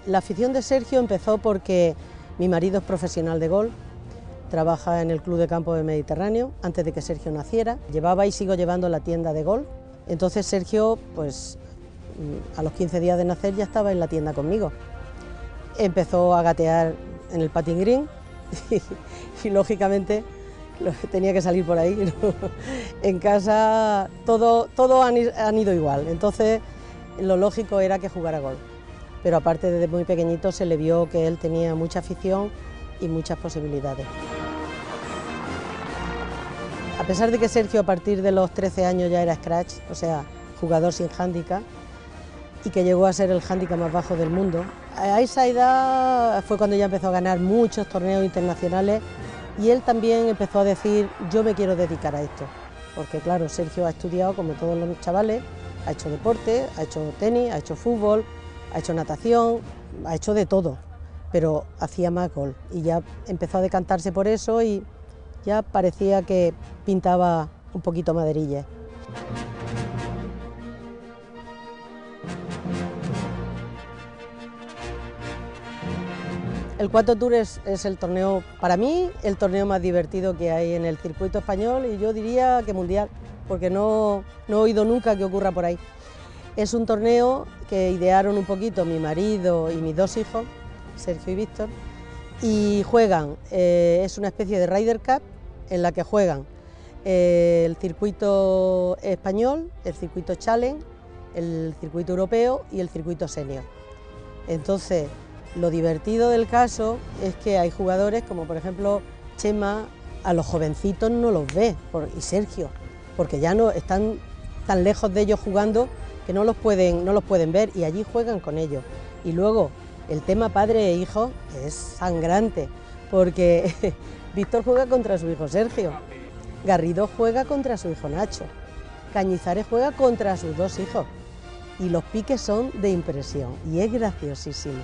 La afición de Sergio empezó porque mi marido es profesional de golf, trabaja en el Club de Campo del Mediterráneo antes de que Sergio naciera, llevaba y sigo llevando la tienda de golf. Entonces Sergio, pues a los 15 días de nacer ya estaba en la tienda conmigo. Empezó a gatear en el putting green y lógicamente tenía que salir por ahí, ¿no? En casa todo han ido igual, entonces lo lógico era que jugara golf. Pero aparte desde muy pequeñito se le vio que él tenía mucha afición y muchas posibilidades. A pesar de que Sergio a partir de los 13 años ya era scratch, o sea, jugador sin hándicap, y que llegó a ser el hándicap más bajo del mundo, a esa edad fue cuando ya empezó a ganar muchos torneos internacionales y él también empezó a decir, yo me quiero dedicar a esto, porque claro, Sergio ha estudiado como todos los chavales, ha hecho deporte, ha hecho tenis, ha hecho fútbol, ha hecho natación, ha hecho de todo, pero hacía más golf y ya empezó a decantarse por eso y ya parecía que pintaba un poquito maderilla. El Cuatro Tour es el torneo, para mí, el torneo más divertido que hay en el circuito español y yo diría que mundial, porque no he oído nunca que ocurra por ahí. Es un torneo que idearon un poquito mi marido y mis dos hijos, Sergio y Víctor, y juegan, es una especie de Ryder Cup en la que juegan el circuito español, el circuito Challenge, el circuito europeo y el circuito senior. Entonces, lo divertido del caso es que hay jugadores como por ejemplo Chema, a los jovencitos no los ve, y Sergio, porque ya no están tan lejos de ellos jugando que no los pueden ver y allí juegan con ellos. Y luego el tema padre e hijo es sangrante, porque Víctor juega contra su hijo Sergio, Garrido juega contra su hijo Nacho, Cañizares juega contra sus dos hijos y los piques son de impresión y es graciosísimo.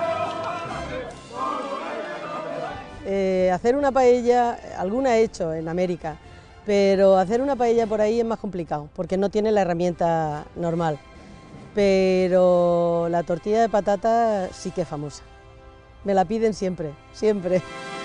Hacer una paella, alguna he hecho en América, pero hacer una paella por ahí es más complicado, porque no tiene la herramienta normal. Pero la tortilla de patata sí que es famosa. Me la piden siempre, siempre.